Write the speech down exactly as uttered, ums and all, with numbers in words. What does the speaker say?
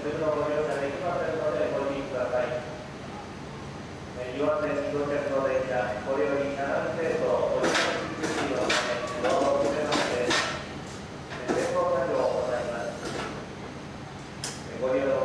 すぐのご乗車できませんのでご注意ください。岩手自動鉄道電車、これよりなな系統およびきゅうキロのため、道路を止めまして、電光作業を行います。ご利用の